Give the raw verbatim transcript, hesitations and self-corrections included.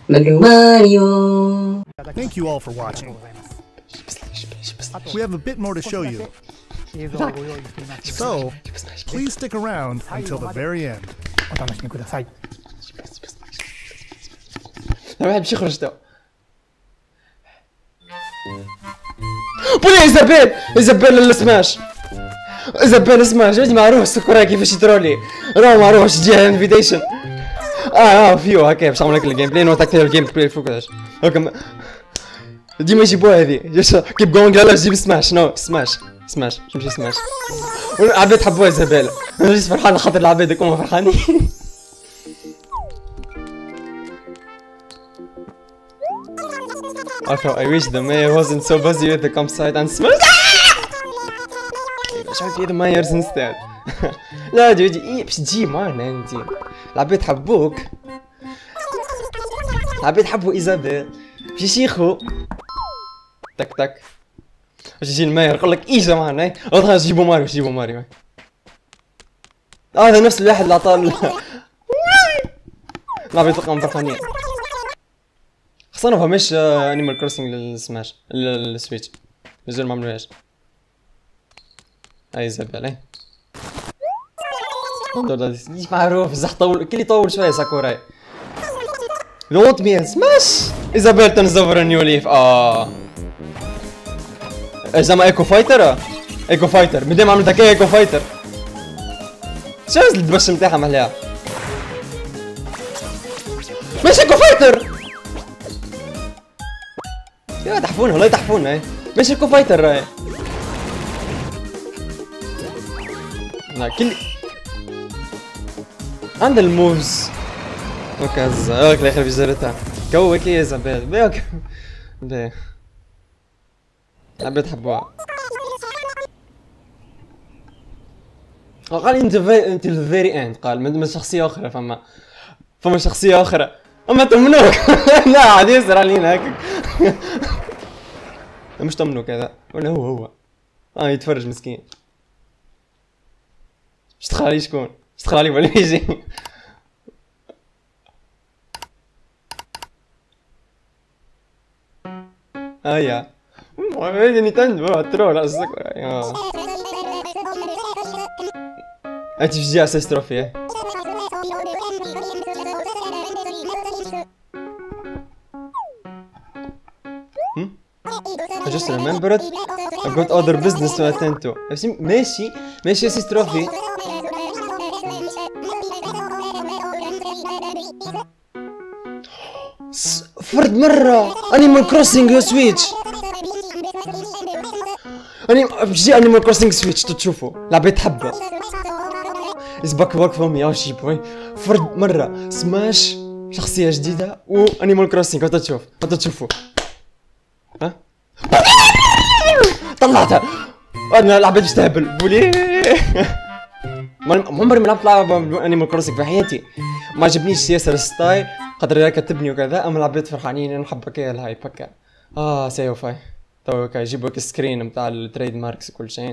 Mario Mario. Thank you all for watching. We have a bit more to show you. So, please stick around until the very end. انا واحد باش يخرج تو. بولي ايزابيل ايزابيل سماش ايزابيل سماش جاتي معروف السكر كيفاش يترولي راه معروف تجيها انفيتيشن. اه اه فيو هكا باش نعمل لك الجيم بلاي نوت اكثر الجيم بلاي فوق كذاش هكا ديما يجيبوها هذه كيب جوينغ. لا لا جيب سماش نو سماش سماش تمشي سماش. العباد حبوها ايزابيل. انا جيت فرحان خاطر العباد يكونوا فرحانين. Also, I wish the mayor wasn't so busy with the campsite and smash. مش عارف the mayors instead. لا جوجي إيه باش تجي معنا أنت. العباد حبوك. العباد حبوا إيزابيل. باش يشيخوا. تك تك. باش يجي الماير يقول لك إيجا معنا. واضح جيبوا ماريو جيبوا ماريو. هذا نفس الواحد اللي عطاه. العباد تلقاهم فرحانين. خاصة ما فهمش انيمال كروسنج للسماش للسويتش مازال ما عملوهاش. هاي ايزابيل اي معروف بصح طول كي يطول شوية ساكوراي. دونت مي سماش ايزابيل تنزوفر نيو ليف. اه زعما ايكو فايتر ايكو فايتر مادام عملت هكا ايكو فايتر شنو الدبش نتاعها محلاها ماشي ايكو فايتر. يا تحفونا والله تحفونا ايه ماشي كو فايتر راهي. لا كل عند الموفز وكذا هاك الاخر بجرتها كو هيك يا زبال بيك بيه عباد حبوها. قال انت انت الفيري اند قال من شخصية اخرى فما فما شخصية اخرى اما تمنوك. لا عاد يسرى علينا هكاك. مش تمنوك هذا ولا هو هو اه يتفرج مسكين. مش تخلى عليه شكون مش تخلى عليه ولا يجي. اه يا هذه نينتندو ترول قصدك. اه انت في جهة اساس تروفي. I just remembered I've got other business to attend to. ماشي ماشي يا سيس تروفي. فرد مرة انيمال كروسنج يا سويتش. اني بجي انيمال كروسنج سويتش تشوفوا العباد تحبها. It's back work for me يا شي بوي. فرد مرة سماش شخصية جديدة و انيمال كروسنج هاو تشوف هاو تشوفوا. ها طلعتها انا العباد تستهبل بولي. عمري ما لعبت لعبة انيمال كروسنج في حياتي. ما عجبنيش ياسر الستايل خاطر هكا تبني وكذا. اما العباد فرحانين انا نحب هكا الهايب هكا. اه سيوفاي تو هكا يجيبوا لك السكرين نتاع التريد ماركس وكل شيء.